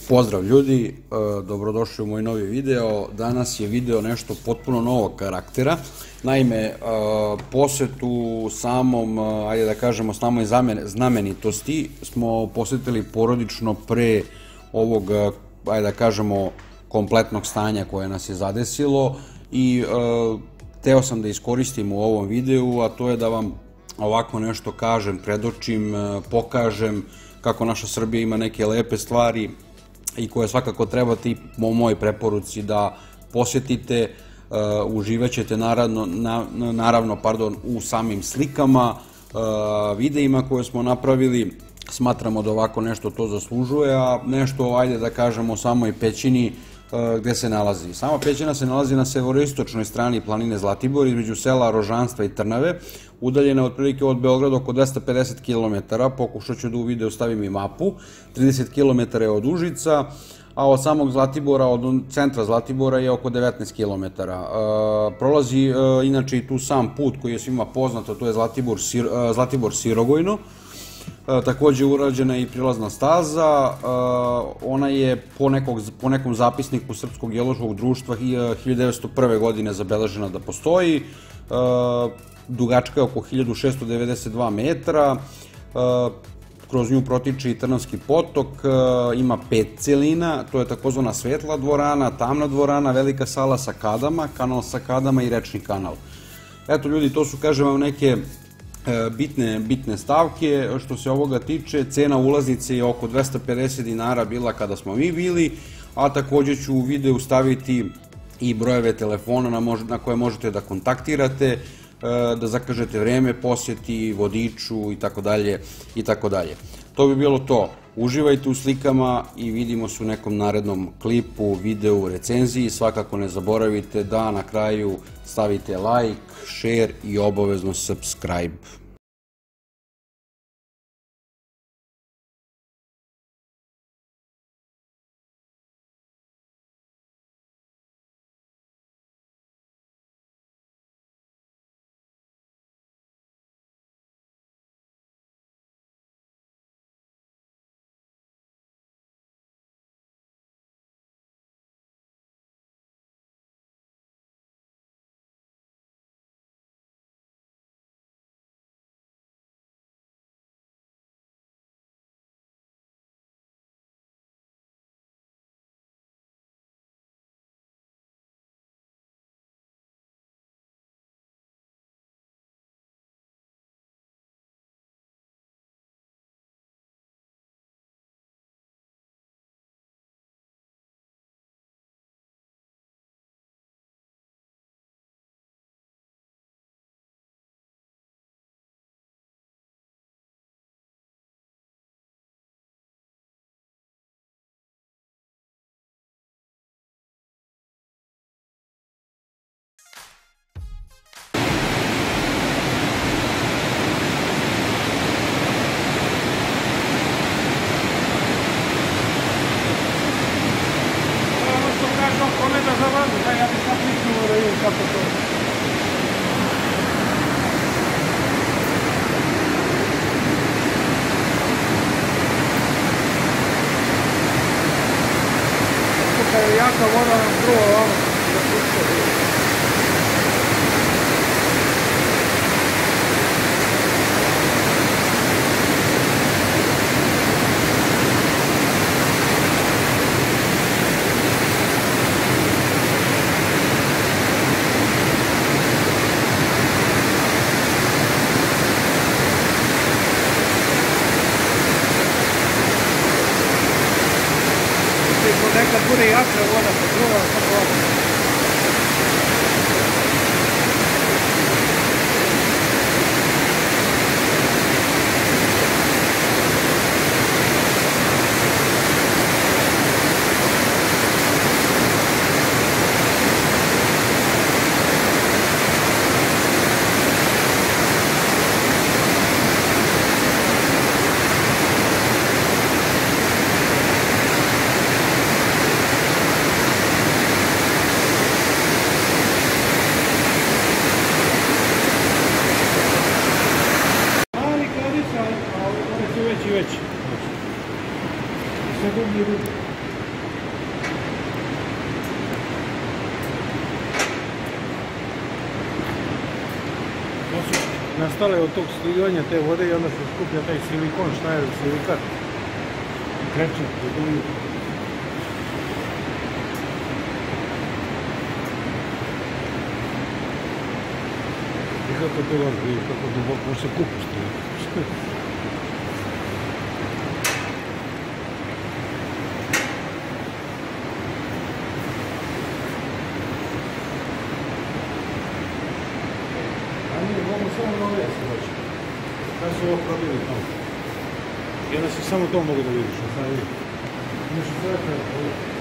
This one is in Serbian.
Pozdrav ljudi, dobrodošli u moj novi video. Danas je video nešto potpuno novog karaktera. Naime, posetu samom, ajde da kažemo, samoj znamenitosti smo posetili porodično pre ovog, ajde da kažemo, kompletnog stanja koje nas je zadesilo i hteo sam da iskoristim u ovom videu, a to je da vam ovako nešto kažem, predočim, pokažem kako naša Srbija ima neke lepe stvari i koje svakako trebate po mojoj preporuci da posjetite. Uživaćete naravno u samim slikama, videima koje smo napravili. Smatramo da ovako nešto to zaslužuje, a nešto, ajde da kažemo, o samoj pećini gde se nalazi. Sama pećina se nalazi na severistočnoj strani planine Zlatibor, između sela Rožanstva i Trnave, udaljena otprilike od Beograda oko 250 km, pokušat ću da u video stavim i mapu, 30 km je od Užica, a od samog Zlatibora, od centra Zlatibora je oko 19 km. Prolazi inače i tu sam put koji je svima poznat, to je Zlatibor-Sirogojno. Takođe je urađena i prilazna staza, ona je po nekom zapisniku Srpskog geološkog društva 1901. godine zabeležena da postoji, dugačka je oko 1692 metra, kroz nju protiče i Trnavski potok, ima 5 celina, to je takozvana svetla dvorana, tamna dvorana, velika sala sa kadama, kanal sa kadama i rečni kanal. Eto ljudi, to su, kažem vam, neke bitne stavke. Što se ovoga tiče, cena ulaznice je oko 250 dinara bila kada smo mi bili, a takođe ću u videu staviti i brojeve telefona na koje možete da kontaktirate, da zakažete vreme posjeti, vodiču itd. To bi bilo to. Uživajte u slikama i vidimo se u nekom narednom klipu, videu, recenziji. Svakako ne zaboravite da na kraju stavite like, share i obavezno subscribe. Ja bih sad pričao da vidim kako to je. Kada je jaka voda nam truva ovamo da pušta. Nekad bude jača voda, pa druga, pa voda. veći. Sve drugi ljudi. nastale od tog slivanja te vode i onda se skuplja taj silikon, šta je silikat, kreče, doduju. I kako to vas kako duboko se kupušte. Mogu samo nove se doći. Kada su ovo probili tamo. I onda se samo to mogu da vidiš. Sad vidim. Nešto sve je